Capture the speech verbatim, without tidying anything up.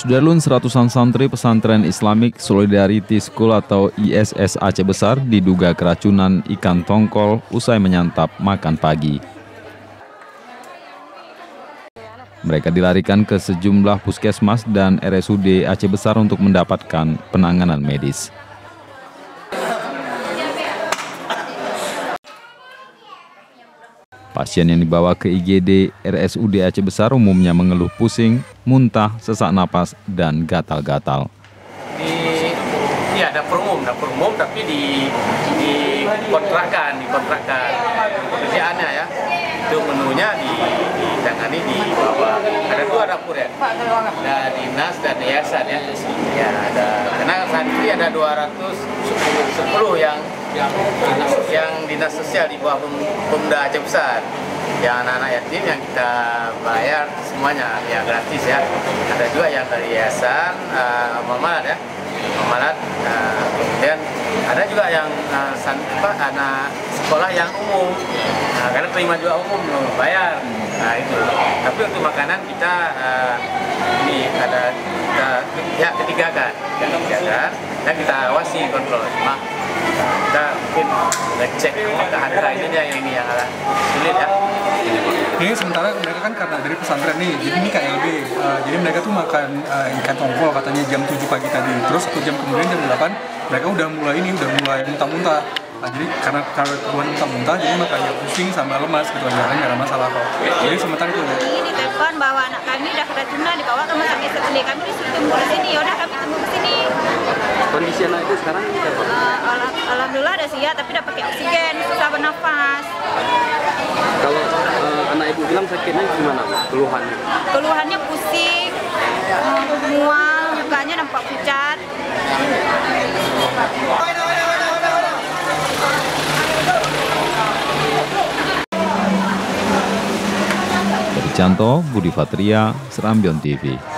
Sudarlun seratusan santri pesantren Islamic Solidarity School atau I S S Aceh Besar diduga keracunan ikan tongkol usai menyantap makan pagi. Mereka dilarikan ke sejumlah puskesmas dan R S U D Aceh Besar untuk mendapatkan penanganan medis. Pasien yang dibawa ke I G D R S U D Aceh Besar umumnya mengeluh pusing, muntah, sesak napas, dan gatal-gatal. Di ya dapur umum, dapur umum tapi di di kontrakkan, dikontrakkan pekerjaannya ya. Itu menunya di ditangani di bawah. Ada dua dapur ya. Ada dinas dan yayasan ya. Ya ada. Karena saat ini ada dua ratus sepuluh yang yang yang dinas sosial di bawah Pemda Aceh Besar. Yang anak-anak yatim yang kita bayar semuanya ya gratis ya. Ada juga yang dari yayasan uh, Mamalat ya. Mamalat uh, kemudian ada juga yang uh, san, apa, anak sekolah yang umum. Nah, karena terima juga umum loh, bayar. Nah itu. Tapi untuk makanan kita uh, ini ada kita pihak ketiga kan, yang ketiga kan, dan kita awasi kontrol. Cuma kita mungkin ngecek apakah harga ini yang ini yang agak sulit ya. Ini sementara mereka kan karena dari pesantren nih, jadi ini K L B, uh, jadi mereka tuh makan uh, ikan tongkol katanya jam tujuh pagi tadi, terus satu jam kemudian jam delapan mereka udah mulai ini, udah mulai muntah-muntah. Nah, jadi karena karena keluhan muntah-muntah, jadi makanya pusing sama lemas gitu aja, kan nggak ada masalah kok. Jadi sementara itu. Ini telepon bahwa anak kami udah keracunan, dibawa ke rumah sakit sedih, kami disuruh tunggu di sini, yaudah kami tunggu di sini. Kondisi anak itu sekarang apa? Uh, al Alhamdulillah ada siap, tapi udah pakai oksigen, susah bernafas. Kalau uh, anak ibu bilang sakitnya gimana, keluhannya? Keluhannya pusing, uh, mual, mukanya nampak pucat. Dari Canto, Budi Fatria, Serambion T V.